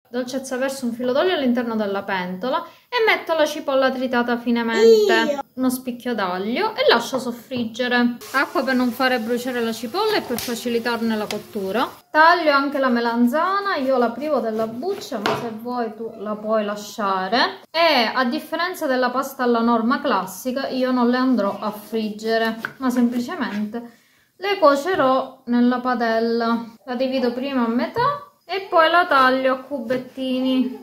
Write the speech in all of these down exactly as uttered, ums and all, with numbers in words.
dolcezza verso un filo d'olio all'interno della pentola e metto la cipolla tritata finemente, uno spicchio d'aglio e lascio soffriggere. Acqua per non fare bruciare la cipolla e per facilitarne la cottura. Taglio anche la melanzana, io la privo della buccia, ma se vuoi tu la puoi lasciare. E a differenza della pasta alla norma classica, io non le andrò a friggere, ma semplicemente le cuocerò nella padella. La divido prima a metà e poi la taglio a cubettini.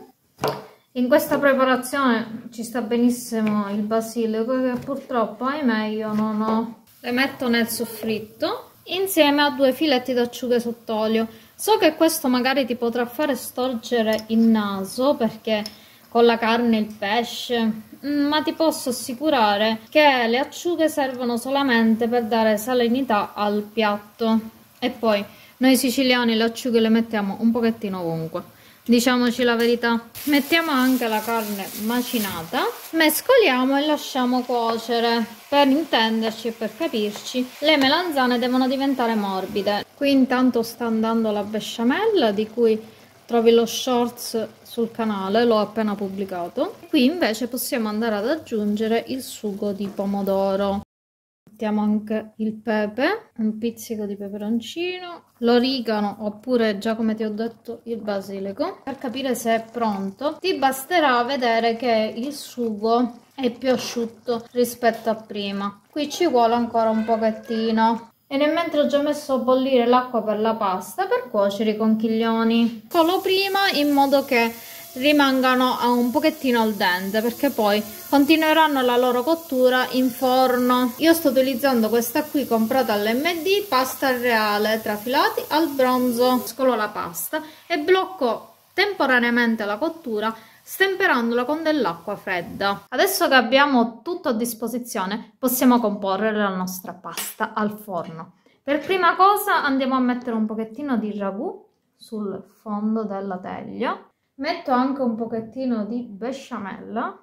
In questa preparazione ci sta benissimo il basilico che purtroppo, ahimè, io non ho. Le metto nel soffritto insieme a due filetti d'acciughe sott'olio. So che questo magari ti potrà fare storgere il naso perché con la carne e il pesce, ma ti posso assicurare che le acciughe servono solamente per dare salinità al piatto. E poi noi siciliani le acciughe le mettiamo un pochettino ovunque. Diciamoci la verità. Mettiamo anche la carne macinata, mescoliamo e lasciamo cuocere. Per intenderci e per capirci, le melanzane devono diventare morbide. Qui intanto sta andando la besciamella, di cui trovi lo shorts sul canale, l'ho appena pubblicato. Qui invece possiamo andare ad aggiungere il sugo di pomodoro. Mettiamo anche il pepe, un pizzico di peperoncino, l'origano oppure, già come ti ho detto, il basilico. Per capire se è pronto ti basterà vedere che il sugo è più asciutto rispetto a prima. Qui ci vuole ancora un pochettino. E nel mentre ho già messo a bollire l'acqua per la pasta per cuocere i conchiglioni. Solo prima, in modo che rimangano a un pochettino al dente, perché poi continueranno la loro cottura in forno. Io sto utilizzando questa qui comprata all'M D, pasta reale trafilati al bronzo. Scolo la pasta e blocco temporaneamente la cottura stemperandola con dell'acqua fredda. Adesso che abbiamo tutto a disposizione possiamo comporre la nostra pasta al forno. Per prima cosa andiamo a mettere un pochettino di ragù sul fondo della teglia. Metto anche un pochettino di besciamella.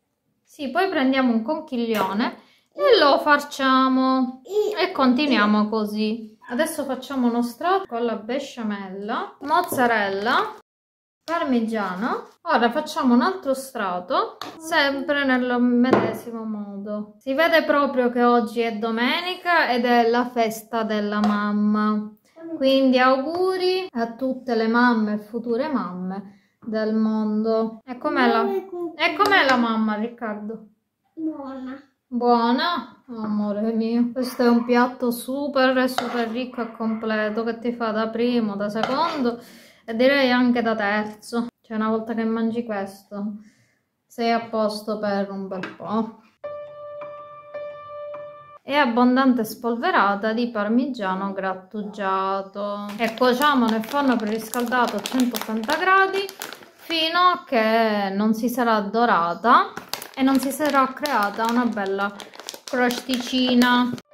Sì, poi prendiamo un conchiglione e lo farciamo e continuiamo così. Adesso facciamo uno strato con la besciamella, mozzarella, parmigiano. Ora facciamo un altro strato, sempre nel medesimo modo. Si vede proprio che oggi è domenica ed è la festa della mamma. Quindi auguri a tutte le mamme e future mamme del mondo. E com'è la, e com'è la mamma, Riccardo? Buona. Buona? Oh, amore mio, questo è un piatto super super ricco e completo che ti fa da primo, da secondo e direi anche da terzo. Cioè, una volta che mangi questo sei a posto per un bel po'. E abbondante spolverata di parmigiano grattugiato e cuociamo nel forno preriscaldato a centottanta gradi fino a che non si sarà dorata e non si sarà creata una bella crosticina.